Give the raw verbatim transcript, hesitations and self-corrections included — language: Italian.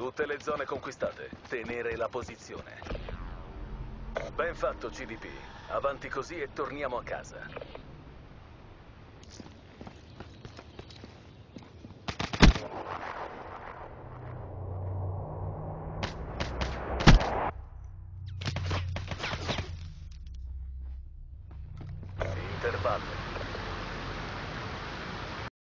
Tutte le zone conquistate. Tenere la posizione. Ben fatto, C D P. Avanti così e torniamo a casa.